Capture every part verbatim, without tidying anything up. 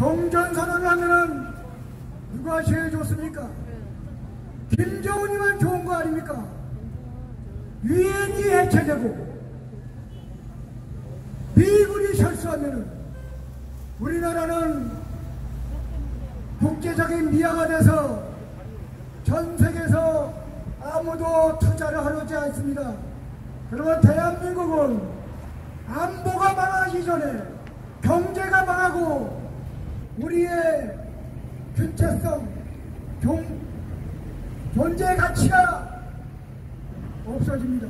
종전선언을 하면은 누가 제일 좋습니까? 김정은이만 좋은 거 아닙니까? 유엔이 해체되고 미군이 철수하면은 우리나라는 국제적인 미아가 돼서 전 세계에서 아무도 투자를 하지 않습니다. 그러면 대한민국은 안보가 망하기 전에 경제가 망하고 우리의 주체성, 종, 존재 가치가 없어집니다.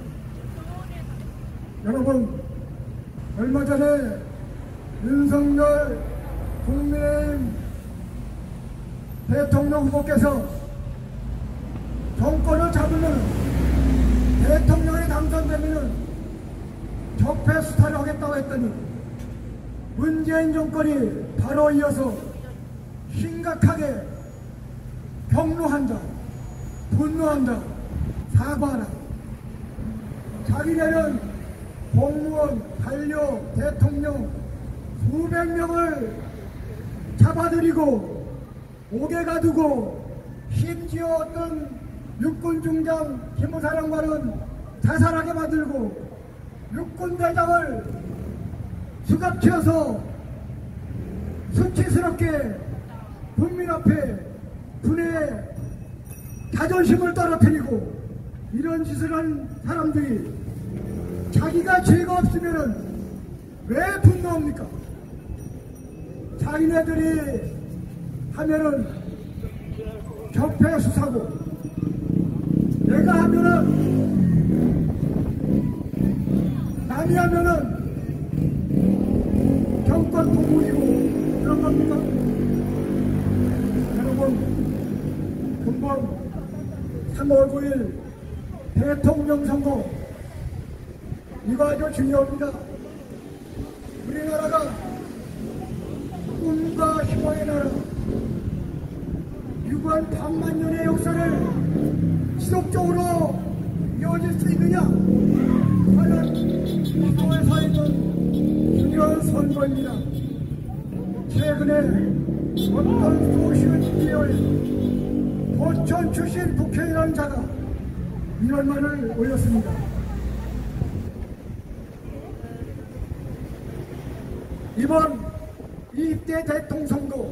여러분, 얼마 전에 윤석열 국민의힘 대통령 후보께서 정권을 잡으면 대통령이 당선되면 적폐 수사를 하겠다고 했더니 문재인 정권이 바로 이어서 심각하게 경로한다, 분노한다, 사과하라. 자기네는 공무원, 관료, 대통령 수백 명을 잡아들이고 옥에 가두고 심지어 어떤 육군 중장 기무사령관은 자살하게 만들고 육군 대장을 수갑치어서 수치스럽게 국민 앞에 군의 자존심을 떨어뜨리고 이런 짓을 한 사람들이 자기가 죄가 없으면 왜 분노합니까? 자기네들이 하면은 적폐 수사고 내가 하면은 남이 하면은 정권 공무이고 그런 겁니까? 여러분, 금방 삼월 구일 대통령 선거 이거 아주 중요합니다. 우리나라가 꿈과 희망의 나라, 유구한 반만 년의 역사를 지속적으로 이어질 수 있느냐 하는 기도에서 있는 중요한 선거입니다. 최근에 어떤 소시은 기회에 도천 출신 국회의원 자가 이런 말을 올렸습니다. 이번 이십 대 대통령 선거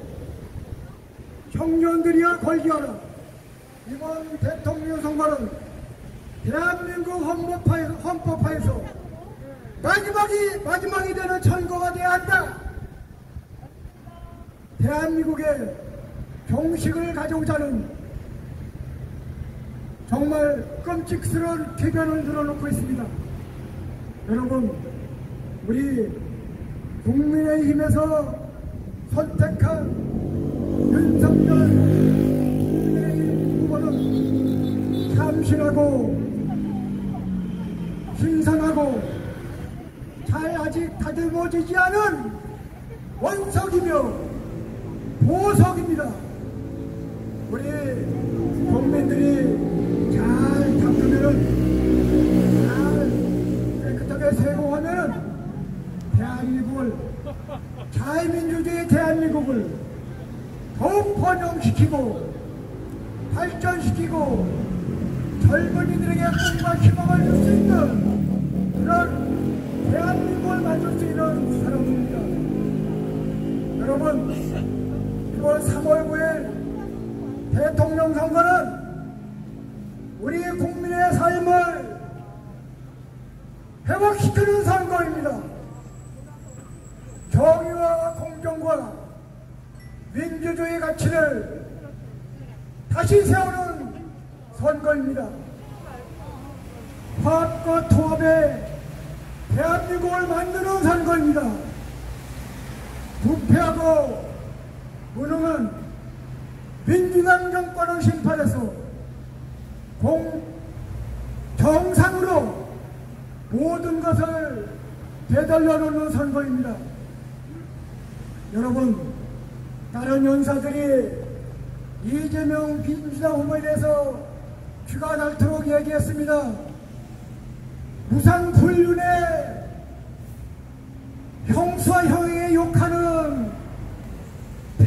청년들이야 걸기하라. 이번 대통령 선거는 대한민국 헌법화에서, 헌법화에서 마지막이 마지막이 되는 선거가 돼야 한다. 대한민국의 종식을 가져오자는 정말 끔찍스러운 궤변을 늘어놓고 있습니다. 여러분, 우리 국민의힘에서 선택한 윤석열 국민의힘 후보는 참신하고 신선하고 잘 아직 다듬어지지 않은 원석이며 보석입니다. 우리 국민들이 잘 닦으면은 잘 깨끗하게 세공하면은 대한민국을 자유민주주의 대한민국을 더욱 번영시키고 발전시키고 젊은이들에게 꿈과 희망을 줄 수 있는 그런 대한민국을 만들 수 있는 사람입니다. 여러분, 이번 삼월 구일 대통령 선거는 우리 국민의 삶을 회복시키는 선거입니다. 정의와 공정과 민주주의 가치를 다시 세우는 선거입니다. 화합과 통합의 대한민국을 만드는 선거입니다. 부패하고 무능한 민주당 정권을 심판해서 공, 정상으로 모든 것을 되돌려 놓는 선거입니다. 여러분, 다른 연사들이 이재명 민주당 후보에 대해서 쥐가 닳도록 얘기했습니다. 무상불륜의 형수와 형에게 욕하는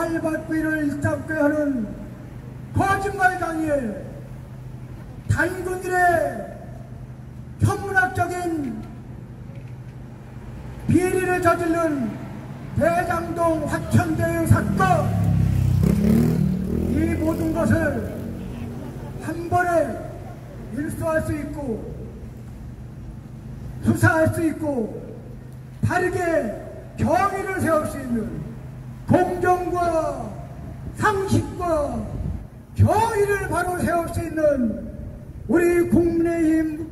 탈바퀴를 일삼게 하는 거짓말당에 단군들의 현문학적인 비리를 저지른 대장동 화천대유 사건, 이 모든 것을 한 번에 일소할 수 있고 수사할 수 있고 바르게 경위를 세울 수 있는 공정과 상식과 경위를 바로 세울 수 있는 우리 국민의힘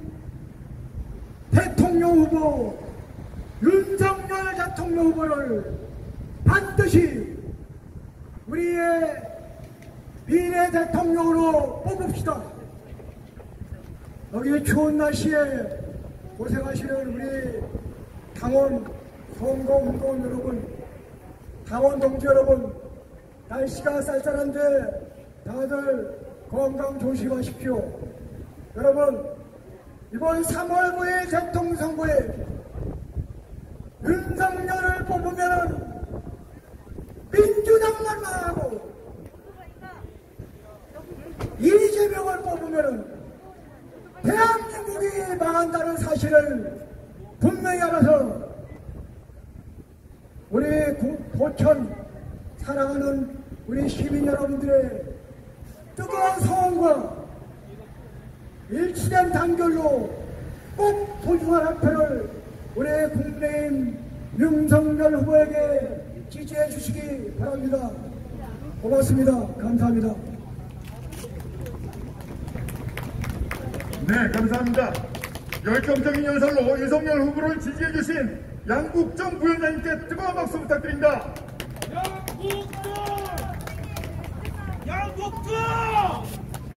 대통령 후보 윤석열 대통령 후보를 반드시 우리의 미래 대통령으로 뽑읍시다. 여기 추운 날씨에 고생하시는 우리 당원 선거운동 여러분, 당원 동지 여러분, 날씨가 쌀쌀한데 다들 건강 조심하십시오. 여러분, 이번 삼월 구일 대통령 선거에 윤석열을 뽑으면 민주당만 망하고 이재명을 뽑으면 대한민국이 망한다는 사실을 분명히 알아서 우리 고천 사랑하는 우리 시민 여러분들의 뜨거운 소원과 일치된 단결로 꼭 소중한 한 표를 우리 국민의힘 윤석열 후보에게 지지해 주시기 바랍니다. 고맙습니다. 감사합니다. 네, 감사합니다. 열정적인 연설로 윤석열 후보를 지지해 주신 양국정 부위원장님께 뜨거운 박수 부탁드립니다. 양국정! 양국정!